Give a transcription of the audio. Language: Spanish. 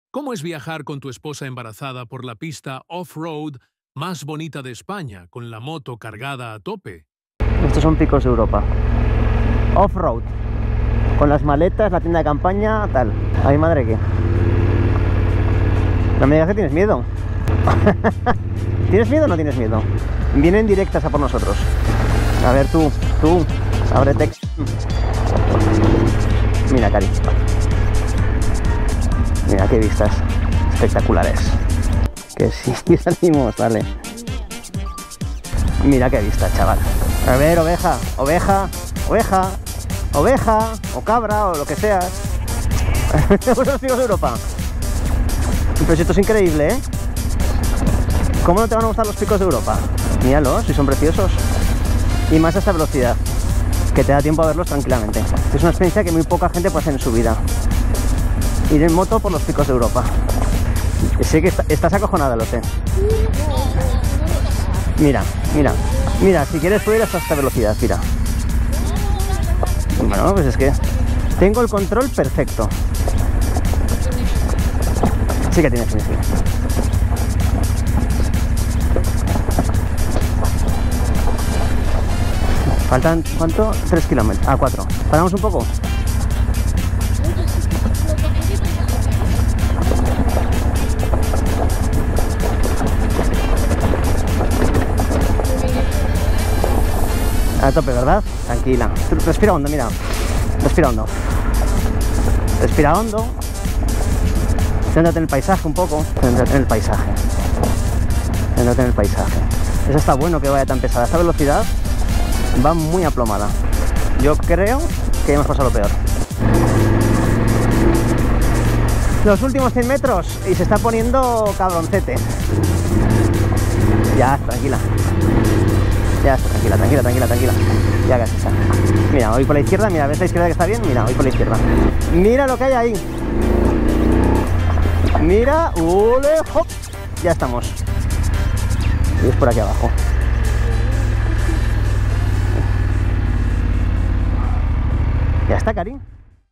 ¿Cómo es viajar con tu esposa embarazada por la pista off-road más bonita de España, con la moto cargada a tope? Estos son picos de Europa. Off-road. Con las maletas, la tienda de campaña, tal. Ay, madre, ¿qué? No me digas que tienes miedo. ¿Tienes miedo o no tienes miedo? Vienen directas a por nosotros. A ver, tú, ábrete. Mira, Cari. Mira qué vistas espectaculares. Que sí, salimos, dale. Mira qué vista, chaval. A ver, oveja, o cabra, o lo que seas. Los picos de Europa. Pero si esto es increíble, ¿eh? ¿Cómo no te van a gustar los picos de Europa? Míralos, si son preciosos. Y más a esta velocidad, que te da tiempo a verlos tranquilamente. Es una experiencia que muy poca gente puede hacer en su vida. Ir en moto por los picos de Europa. Sé que estás acojonada, lo sé. Mira, si quieres puedes ir hasta esta velocidad, mira. Bueno, pues es que tengo el control perfecto. Sí que tienes, sí. Faltan, ¿cuánto? 3 kilómetros. Ah, 4. ¿Paramos un poco? A tope, ¿verdad? Tranquila. Respira hondo, mira. Respira hondo. Respira hondo. Céntrate en el paisaje un poco. Céntrate en el paisaje. Céntrate en el paisaje. Eso está bueno que vaya tan pesada. Esta velocidad va muy aplomada. Yo creo que hemos pasado lo peor. Los últimos 100 metros y se está poniendo cabroncete. Ya, tranquila. Ya está, tranquila. Ya casi está. Mira, voy por la izquierda, mira, ¿ves la izquierda que está bien? Mira, voy por la izquierda. Mira lo que hay ahí. Mira, ¡ole! ¡Hop! Ya estamos. Y es por aquí abajo. Ya está, Cari.